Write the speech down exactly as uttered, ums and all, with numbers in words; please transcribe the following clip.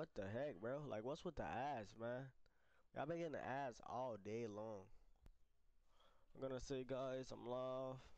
What the heck, bro? Like, what's with the ads, man? I've been getting the ads all day long. I'm gonna say, guys, I'm live.